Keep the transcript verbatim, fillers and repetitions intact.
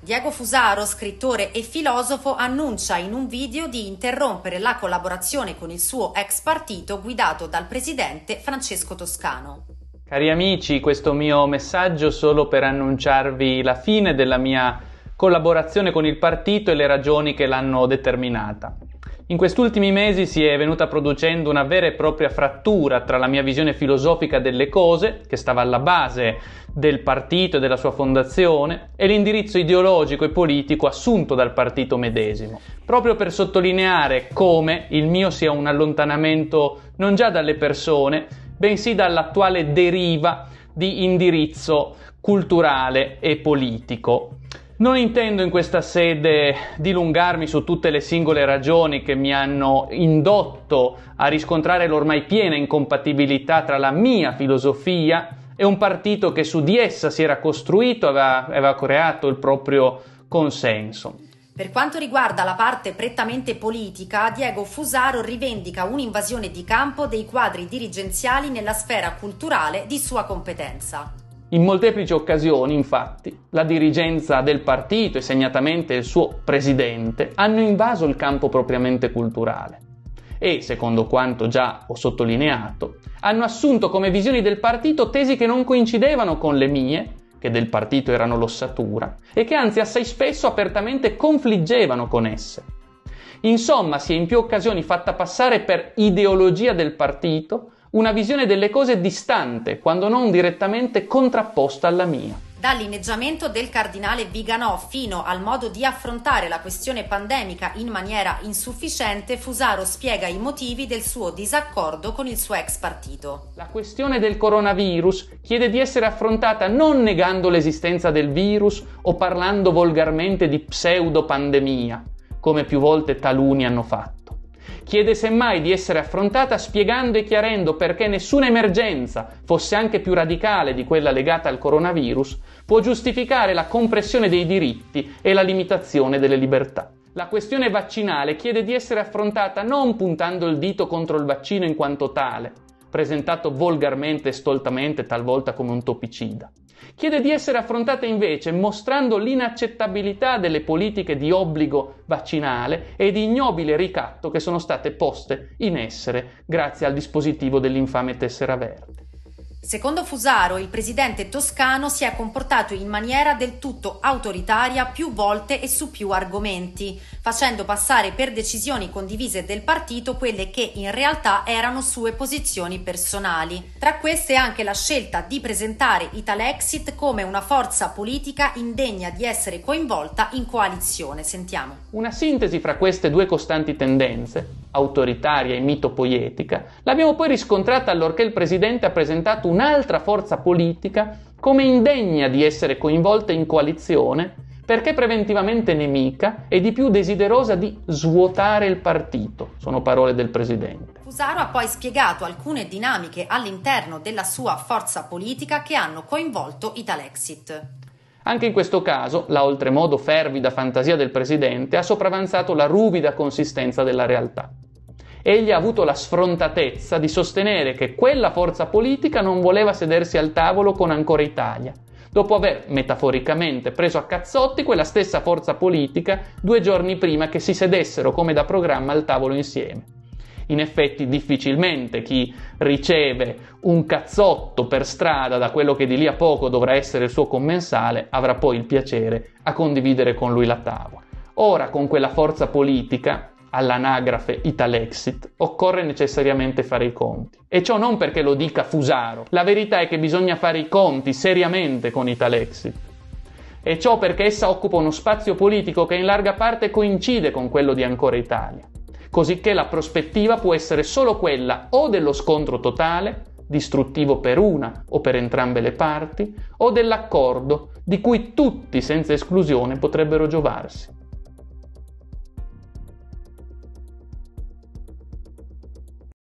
Diego Fusaro, scrittore e filosofo, annuncia in un video di interrompere la collaborazione con il suo ex partito guidato dal presidente Francesco Toscano. Cari amici, questo mio messaggio solo per annunciarvi la fine della mia collaborazione con il partito e le ragioni che l'hanno determinata. In questi ultimi mesi si è venuta producendo una vera e propria frattura tra la mia visione filosofica delle cose, che stava alla base del partito e della sua fondazione, e l'indirizzo ideologico e politico assunto dal partito medesimo, proprio per sottolineare come il mio sia un allontanamento non già dalle persone, bensì dall'attuale deriva di indirizzo culturale e politico. Non intendo in questa sede dilungarmi su tutte le singole ragioni che mi hanno indotto a riscontrare l'ormai piena incompatibilità tra la mia filosofia e un partito che su di essa si era costruito e aveva, aveva creato il proprio consenso. Per quanto riguarda la parte prettamente politica, Diego Fusaro rivendica un'invasione di campo dei quadri dirigenziali nella sfera culturale di sua competenza. In molteplici occasioni, infatti, la dirigenza del partito e segnatamente il suo presidente hanno invaso il campo propriamente culturale e, secondo quanto già ho sottolineato, hanno assunto come visioni del partito tesi che non coincidevano con le mie, che del partito erano l'ossatura, e che anzi assai spesso apertamente confliggevano con esse. Insomma, si è in più occasioni fatta passare per ideologia del partito una visione delle cose distante, quando non direttamente contrapposta alla mia. Dall'inneggiamento del cardinale Viganò fino al modo di affrontare la questione pandemica in maniera insufficiente, Fusaro spiega i motivi del suo disaccordo con il suo ex partito. La questione del coronavirus chiede di essere affrontata non negando l'esistenza del virus o parlando volgarmente di pseudopandemia, come più volte taluni hanno fatto. Chiede semmai di essere affrontata spiegando e chiarendo perché nessuna emergenza, fosse anche più radicale di quella legata al coronavirus, può giustificare la compressione dei diritti e la limitazione delle libertà. La questione vaccinale chiede di essere affrontata non puntando il dito contro il vaccino in quanto tale, presentato volgarmente e stoltamente talvolta come un topicida. Chiede di essere affrontata invece mostrando l'inaccettabilità delle politiche di obbligo vaccinale e di ignobile ricatto che sono state poste in essere grazie al dispositivo dell'infame tessera verde. Secondo Fusaro, il presidente Toscano si è comportato in maniera del tutto autoritaria più volte e su più argomenti, facendo passare per decisioni condivise del partito quelle che in realtà erano sue posizioni personali. Tra queste anche la scelta di presentare Italexit come una forza politica indegna di essere coinvolta in coalizione. Sentiamo. Una sintesi fra queste due costanti tendenze, autoritaria e mitopoietica, l'abbiamo poi riscontrata allorché il presidente ha presentato un'altra forza politica come indegna di essere coinvolta in coalizione perché preventivamente nemica e di più desiderosa di svuotare il partito. Sono parole del presidente. Fusaro ha poi spiegato alcune dinamiche all'interno della sua forza politica che hanno coinvolto Italexit. Anche in questo caso, la oltremodo fervida fantasia del presidente ha sopravanzato la ruvida consistenza della realtà. Egli ha avuto la sfrontatezza di sostenere che quella forza politica non voleva sedersi al tavolo con Ancora Italia, dopo aver metaforicamente preso a cazzotti quella stessa forza politica due giorni prima che si sedessero come da programma al tavolo insieme. In effetti difficilmente chi riceve un cazzotto per strada da quello che di lì a poco dovrà essere il suo commensale avrà poi il piacere a condividere con lui la tavola. Ora con quella forza politica, all'anagrafe Italexit, occorre necessariamente fare i conti. E ciò non perché lo dica Fusaro, la verità è che bisogna fare i conti seriamente con Italexit. E ciò perché essa occupa uno spazio politico che in larga parte coincide con quello di Ancora Italia. Cosicché la prospettiva può essere solo quella o dello scontro totale, distruttivo per una o per entrambe le parti, o dell'accordo di cui tutti senza esclusione potrebbero giovarsi.